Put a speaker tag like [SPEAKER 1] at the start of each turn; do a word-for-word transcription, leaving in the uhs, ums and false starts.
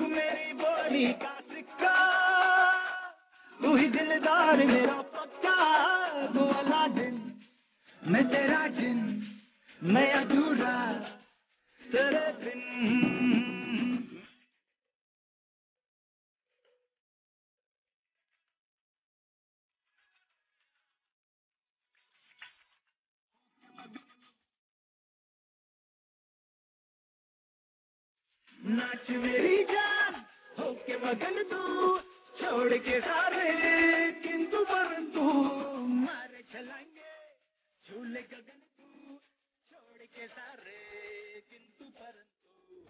[SPEAKER 1] मेरी बोली का सिक्का, तू ही दिलदार मेरा पक्का, तू अलादीन मैं तेरा जिन, मैं अधूरा तेरे बिन। नाच मेरी जान होके मगन तू, छोड़ के सारे किंतु परंतु, मारे छलांगे झूले गगन तू, छोड़ के सारे